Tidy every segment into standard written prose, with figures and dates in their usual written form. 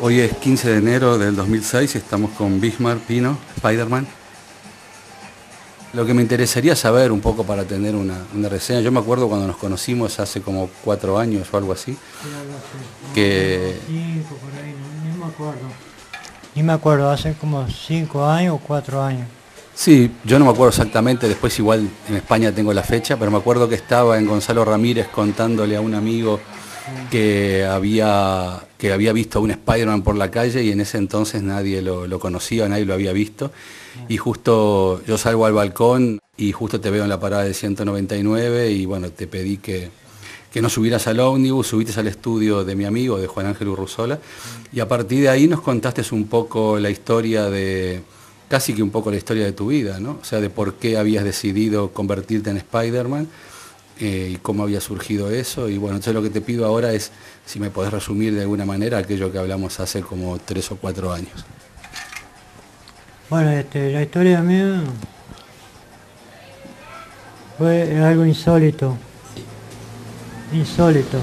Hoy es 15 de enero del 2006 y estamos con Bismarck Pino, Spider-Man. Lo que me interesaría saber un poco para tener una reseña, yo me acuerdo cuando nos conocimos hace como 4 años o algo así, que... 5 por ahí, ni me acuerdo. Ni me acuerdo, hace como 5 años o 4 años. Sí, yo no me acuerdo exactamente, después igual en España tengo la fecha, pero me acuerdo que estaba en Gonzalo Ramírez contándole a un amigo que había visto a un Spider-Man por la calle y en ese entonces nadie lo conocía, nadie lo había visto. Y justo yo salgo al balcón y justo te veo en la parada del 199 y bueno, te pedí que no subieras al ómnibus, subiste al estudio de mi amigo, de Juan Ángel Urruzola, y a partir de ahí nos contaste un poco la historia casi que un poco la historia de tu vida, ¿no? O sea, de por qué habías decidido convertirte en Spider-Man y cómo había surgido eso. Y bueno, entonces lo que te pido ahora es si me podés resumir de alguna manera aquello que hablamos hace como 3 o 4 años. Bueno, la historia mía fue algo insólito. Insólito.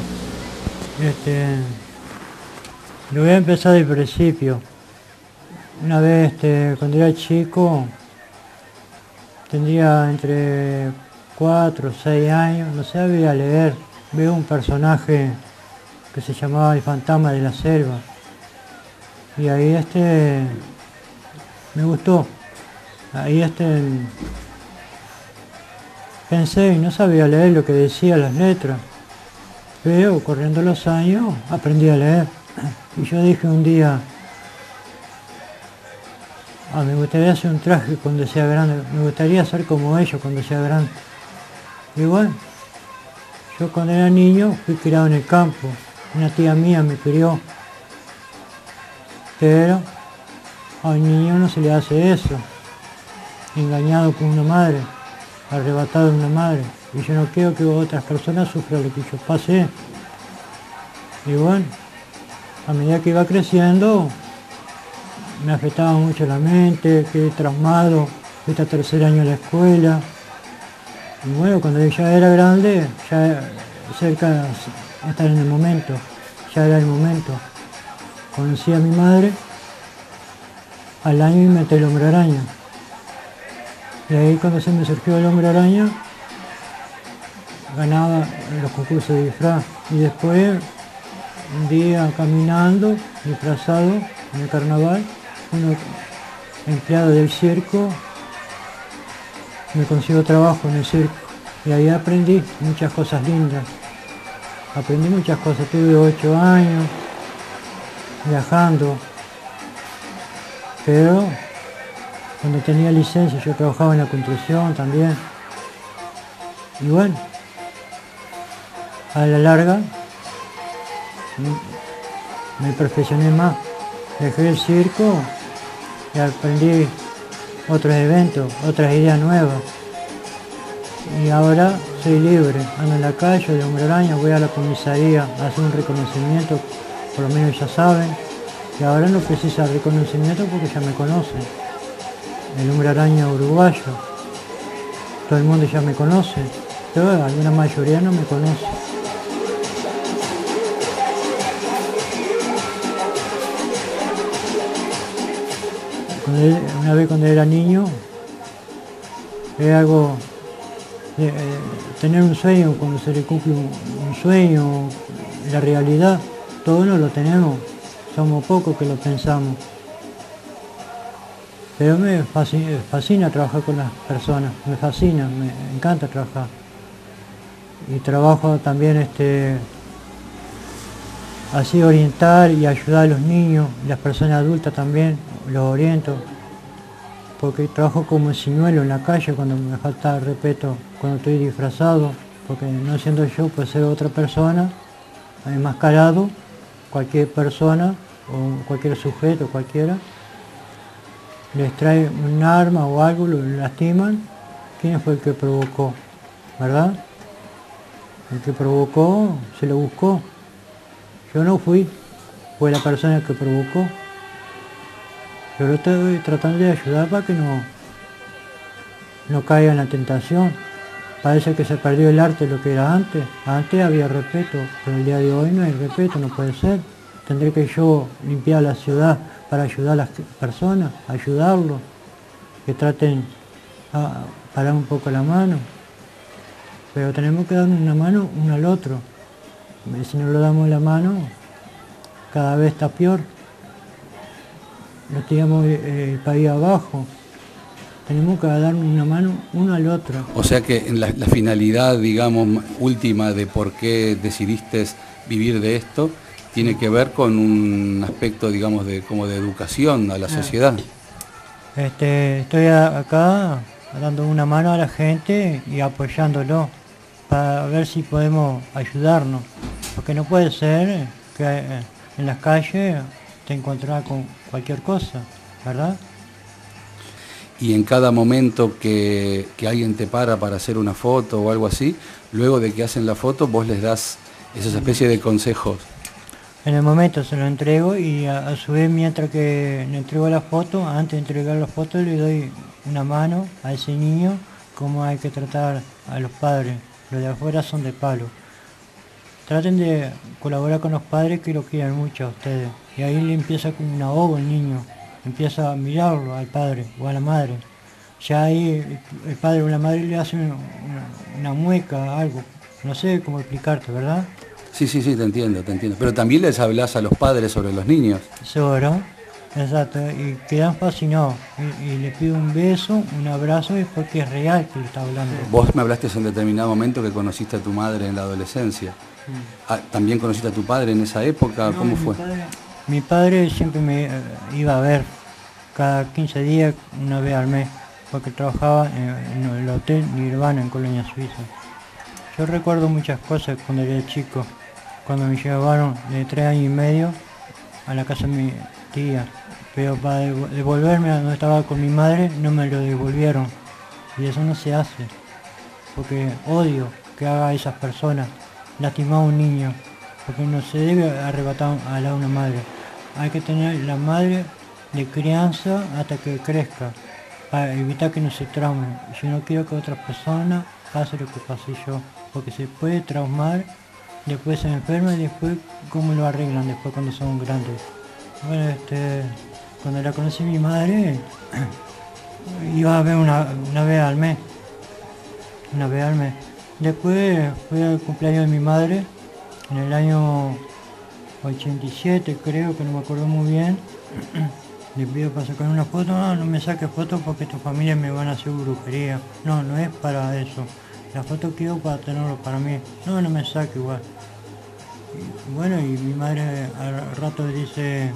Lo voy a empezar del principio. Una vez, cuando era chico, tendría entre 4 o 6 años, no sabía leer. Veo un personaje que se llamaba el Fantasma de la Selva. Y ahí me gustó. Ahí pensé y no sabía leer lo que decía las letras. Pero corriendo los años aprendí a leer. Y yo dije un día, me gustaría hacer un traje cuando sea grande, me gustaría ser como ellos cuando sea grande. Y bueno, yo cuando era niño fui criado en el campo, una tía mía me crió, pero a un niño no se le hace eso, engañado por una madre, arrebatado de una madre, y yo no quiero que otras personas sufran lo que yo pasé. Y bueno, a medida que iba creciendo, me afectaba mucho la mente, quedé traumado, fui hasta 3er año de la escuela. Y bueno, cuando ya era grande, ya cerca de estar en el momento, ya era el momento. Conocí a mi madre, al año inventé el hombre araña. Y ahí cuando se me surgió el hombre araña, ganaba en los concursos de disfraz. Y después, un día caminando, disfrazado en el carnaval, un empleado del circo me consiguió trabajo en el circo y ahí aprendí muchas cosas lindas. Aprendí muchas cosas, tuve 8 años viajando, pero cuando tenía licencia yo trabajaba en la construcción también. Y bueno, a la larga me perfeccioné más. Dejé el circo y aprendí otros eventos, otras ideas nuevas. Y ahora soy libre, ando en la calle de hombre araña, voy a la comisaría a hacer un reconocimiento, por lo menos ya saben. Y ahora no precisa reconocimiento porque ya me conocen. El hombre araña uruguayo, todo el mundo ya me conoce, pero alguna mayoría no me conoce. Una vez cuando era niño, era algo, tener un sueño, cuando se le cumple un sueño, la realidad, todos no lo tenemos, somos pocos que lo pensamos. Pero me fascina trabajar con las personas, me fascina, me encanta trabajar. Y trabajo también así orientar y ayudar a los niños, las personas adultas también, los oriento, porque trabajo como señuelo en la calle cuando me falta respeto, cuando estoy disfrazado, porque no siendo yo puede ser otra persona, enmascarado, cualquier persona o cualquier sujeto, cualquiera, les trae un arma o algo, lo lastiman, ¿quién fue el que provocó? ¿Verdad? El que provocó se lo buscó. Yo no fui, fue la persona que provocó. Yo lo estoy tratando de ayudar para que no caiga en la tentación. Parece que se perdió el arte de lo que era antes. Antes había respeto, pero el día de hoy no hay respeto, no puede ser. tendré que yo limpiar la ciudad para ayudar a las personas, ayudarlos, que traten a parar un poco la mano. Pero tenemos que dar una mano uno al otro. Si no lo damos la mano, cada vez está peor. Nos tiramos el país abajo. Tenemos que dar una mano uno al otro. O sea que en la finalidad, digamos, última de por qué decidiste vivir de esto, tiene que ver con un aspecto, digamos, como de educación a la sociedad. Estoy acá dando una mano a la gente y apoyándolo para ver si podemos ayudarnos. Porque no puede ser que en las calles te encontrás con cualquier cosa, ¿verdad? Y en cada momento que alguien te para hacer una foto o algo así, luego de que hacen la foto, vos les das esas especies de consejos. En el momento se lo entrego y a su vez mientras que le entrego la foto, antes de entregar la foto le doy una mano a ese niño, cómo hay que tratar a los padres. Los de afuera son de palo. Traten de colaborar con los padres que lo quieran mucho a ustedes. Y ahí le empieza como un ahogo el niño. Empieza a mirarlo al padre o a la madre. Ya ahí el padre o la madre le hace una mueca, algo. No sé cómo explicarte, ¿verdad? Sí, te entiendo. Pero también les hablas a los padres sobre los niños. Seguro, exacto. Y quedan fascinados. Y le pido un beso, un abrazo, y porque es real que le está hablando. Vos me hablaste en determinado momento que conociste a tu madre en la adolescencia. ¿También conociste a tu padre en esa época? ¿Cómo fue? Mi padre siempre me iba a ver cada 15 días, una vez al mes, porque trabajaba en el hotel Nirvana en Colonia Suiza. Yo recuerdo muchas cosas cuando era chico, cuando me llevaron de 3 años y medio a la casa de mi tía, pero para devolverme a donde estaba con mi madre no me lo devolvieron, y eso no se hace, porque odio que haga a esas personas, lastimar a un niño, porque no se debe arrebatar a una madre. Hay que tener la madre de crianza hasta que crezca, para evitar que no se traumen. Yo no quiero que otras personas pase lo que pasé yo, porque se puede traumar, después se enferma y después cómo lo arreglan después cuando son grandes. Bueno, cuando la conocí mi madre, iba a ver una vez al mes. Después fui al cumpleaños de mi madre, en el año 87 creo, que no me acuerdo muy bien. Le pido para sacar una foto, no me saques fotos porque tu familia me van a hacer brujería. No es para eso. La foto quiero para tenerlo para mí. No me saque igual. Y bueno, y mi madre al rato dice,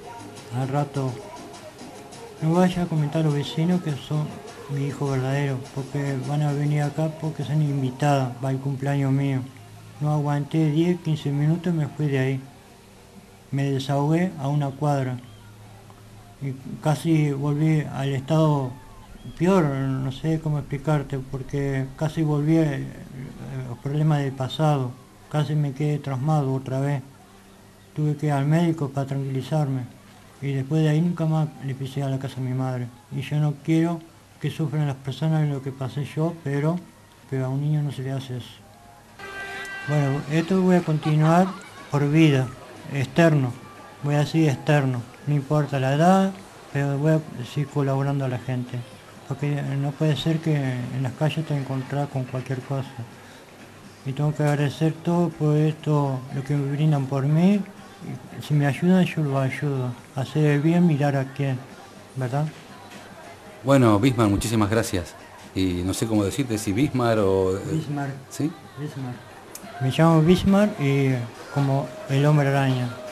no vaya a comentar a los vecinos que son mi hijo verdadero, porque van a venir acá porque son invitadas para el cumpleaños mío. No aguanté 10, 15 minutos y me fui de ahí. Me desahogué a una cuadra. Y casi volví al estado peor, no sé cómo explicarte, porque casi volví a los problemas del pasado, casi me quedé traumado otra vez. Tuve que ir al médico para tranquilizarme y después de ahí nunca más le pisé a la casa de mi madre. Y yo no quiero que sufran las personas lo que pasé yo, pero a un niño no se le hace eso. Bueno, esto voy a continuar por vida, externo, voy a decir externo. No importa la edad, pero voy a seguir colaborando a la gente. Porque no puede ser que en las calles te encontrás con cualquier cosa. Y tengo que agradecer todo por esto, lo que me brindan por mí. Y si me ayudan, yo lo ayudo. Hacer el bien, mirar a quién, ¿verdad? Bueno, Bismar, muchísimas gracias. Y no sé cómo decirte, si Bismar o... Bismar. ¿Sí? Bismar. Me llamo Bismar y como el hombre araña.